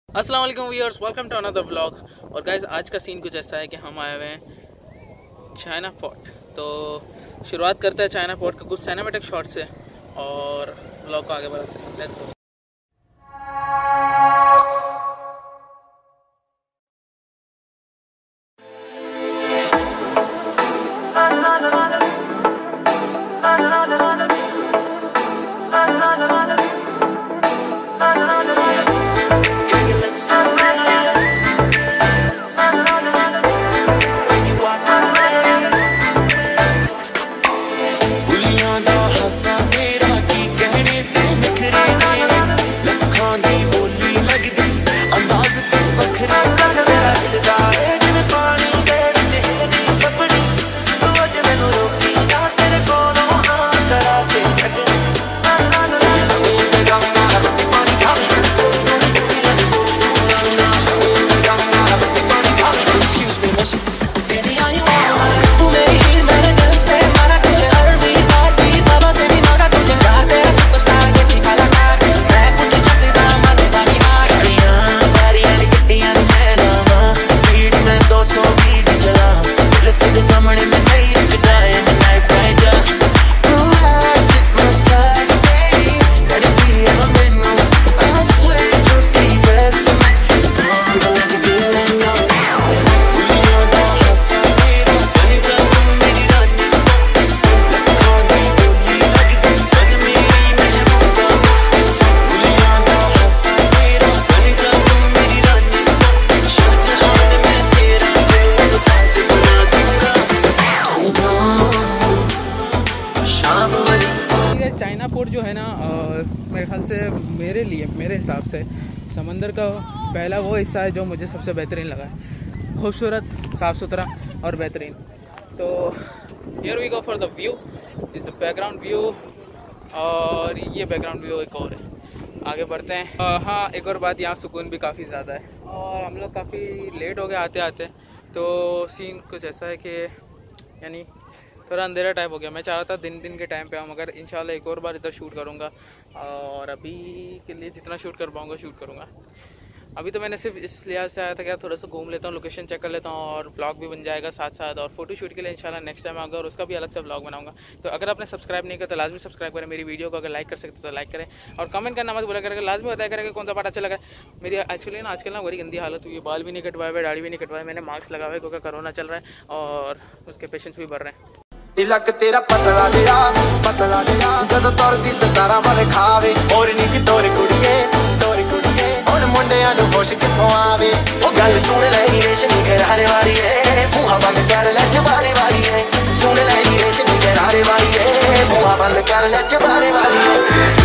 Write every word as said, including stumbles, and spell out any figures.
अस्सलाम वालेकुम viewers, welcome to another blog. और गाइस आज का सीन कुछ ऐसा है कि हम आए हुए हैं चाइना पोर्ट। तो शुरुआत करते हैं चाइना पोर्ट के कुछ सिनेमैटिक शॉट से और ब्लॉग को आगे बढ़ाते हैं। Let's go. चाइना पोर्ट जो है ना, मेरे ख्याल से मेरे लिए मेरे हिसाब से समंदर का पहला वो हिस्सा है जो मुझे सबसे बेहतरीन लगा है। खूबसूरत, साफ़ सुथरा और बेहतरीन। तो here we go for the view, is the background view. और ये बैकग्राउंड व्यू एक और है। आगे बढ़ते हैं। आ, हाँ, एक और बात, यहाँ सुकून भी काफ़ी ज़्यादा है। और हम लोग काफ़ी लेट हो गए आते आते, तो सीन कुछ ऐसा है कि यानी थोड़ा अंधेरा टाइप हो गया। मैं चाह रहा था दिन दिन के टाइम पे आऊँ, मगर इंशाल्लाह एक और बार इधर शूट करूँगा। और अभी के लिए जितना शूट कर पाऊँगा शूट करूँगा। अभी तो मैंने सिर्फ इस लिहाज से आया था कि थोड़ा सा घूम लेता हूँ, लोकेशन चेक कर लेता हूँ और व्लॉग भी बन जाएगा साथ साथ। और फोटो शूट के लिए इंशाल्लाह नेक्स्ट टाइम आऊँगा और उसका भी अलग से व्लॉग बनाऊँगा। तो अगर आपने सब्सक्राइब नहीं किया तो लाजमी सब्सक्राइब करें मेरी वीडियो को। अगर लाइक कर सकते तो लाइक करें और कमेंट करना मत भूला करें। लाजमी बताया करें कि कौन सा पार्ट अच्छा लगा। मेरी एक्चुअली ना आजकल ना बड़ी गंदी हालत हुई है, बाल भी नहीं कटवाए हुए, दाढ़ी भी नहीं कटवाए। मैंने मास्क लगा हुआ है क्योंकि कोरोना चल रहा है और उसके पेशेंट्स भी बढ़ रहे हैं। तिलक तेरा पतला जिया पतला जिया जद तुरदी सतारा वाले खावे और नीचे तोरे कुड़िए तोरे कुड़िए और मुंडियां नु होश किथों आवे। ओ गल सुन ले रेशमी घरारे वाली है, मुंह बंद कर ले जबारे वाली है। सुन ले रेशमी घरारे वाली है, मुंह बंद कर ले जबारे वाली है।